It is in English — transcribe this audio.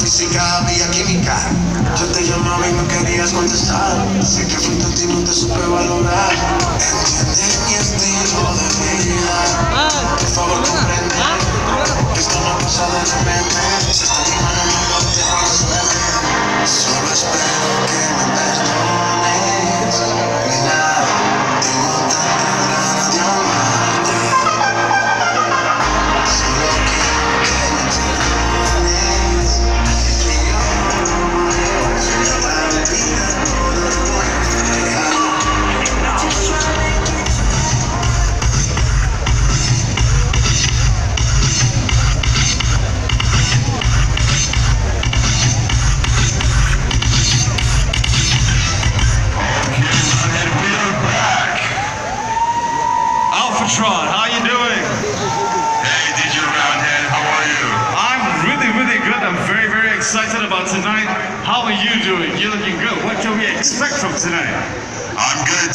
física, había química. Yo te llamaba y no querías contestar. Sé que frente a ti no te supe valorar. Entiende mi estilo de vida. Por favor, comprende que esto no pasa de repente. Si está en mi mano, no lo dejo a la suerte. Solo espero que me perdones. Mira, tengo tanta ganas de amarte. Solo quiero que me perdones. Y yo no esta vida no la voy a fregar. Alphatron, how you doing? Hey, DJ Roundhead, how are you? I'm really good. I'm very excited about tonight. How are you doing? You're looking good. What can we expect from tonight? I'm good.